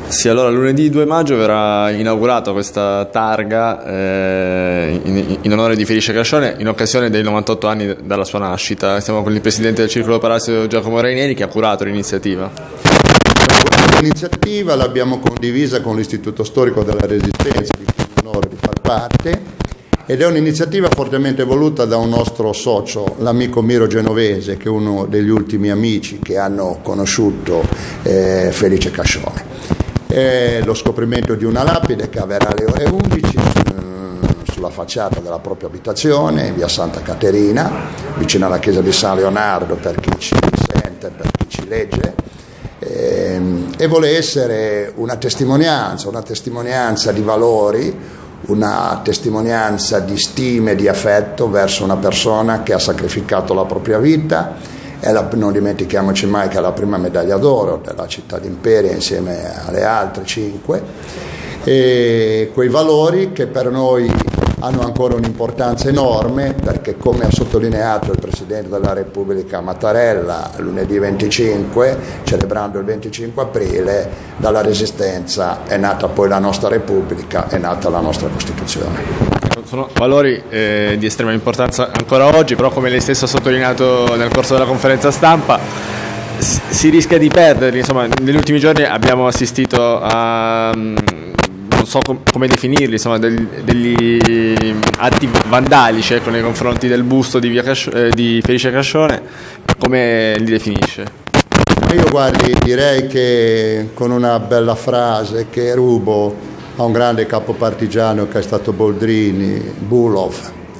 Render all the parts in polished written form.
Sì, allora lunedì 2 maggio verrà inaugurata questa targa in onore di Felice Cascione in occasione dei 98 anni dalla sua nascita. Siamo con il presidente del Circolo Parasito Giacomo Rainieri, che ha curato l'iniziativa. L'iniziativa l'abbiamo condivisa con l'Istituto Storico della Resistenza, di cui ho l'onore di far parte, ed è un'iniziativa fortemente voluta da un nostro socio, l'amico Miro Genovese, che è uno degli ultimi amici che hanno conosciuto Felice Cascione. È lo scoprimento di una lapide che avverrà alle ore 11 sulla facciata della propria abitazione, via Santa Caterina, vicino alla chiesa di San Leonardo, per chi ci sente, per chi ci legge, e vuole essere una testimonianza di valori, una testimonianza di stima e di affetto verso una persona che ha sacrificato la propria vita. Non dimentichiamoci mai che è la prima medaglia d'oro della città di Imperia insieme alle altre 5, e quei valori che per noi hanno ancora un'importanza enorme, perché, come ha sottolineato il Presidente della Repubblica Mattarella lunedì 25, celebrando il 25 aprile, dalla Resistenza è nata poi la nostra Repubblica, è nata la nostra Costituzione. Sono valori di estrema importanza ancora oggi, però come lei stesso ha sottolineato nel corso della conferenza stampa si rischia di perderli. Insomma, negli ultimi giorni abbiamo assistito a, non so come definirli, insomma, degli atti vandalici, ecco, nei confronti del busto di Felice Cascione. Come li definisce? Io, guardi, direi che con una bella frase che rubo a un grande capo partigiano che è stato Boldrini, Bulov,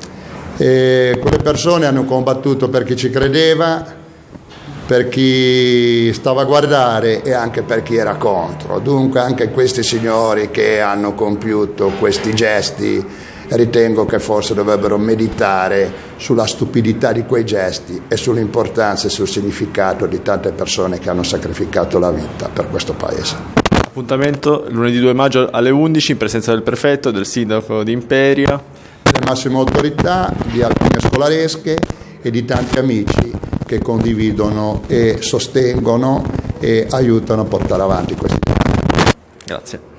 e quelle persone hanno combattuto per chi ci credeva, per chi stava a guardare e anche per chi era contro. Dunque anche questi signori che hanno compiuto questi gesti ritengo che forse dovrebbero meditare sulla stupidità di quei gesti e sull'importanza e sul significato di tante persone che hanno sacrificato la vita per questo Paese. Appuntamento lunedì 2 maggio alle 11 in presenza del prefetto, del sindaco di Imperia, delle massime autorità, di alcune scolaresche e di tanti amici che condividono e sostengono e aiutano a portare avanti questi temi. Grazie.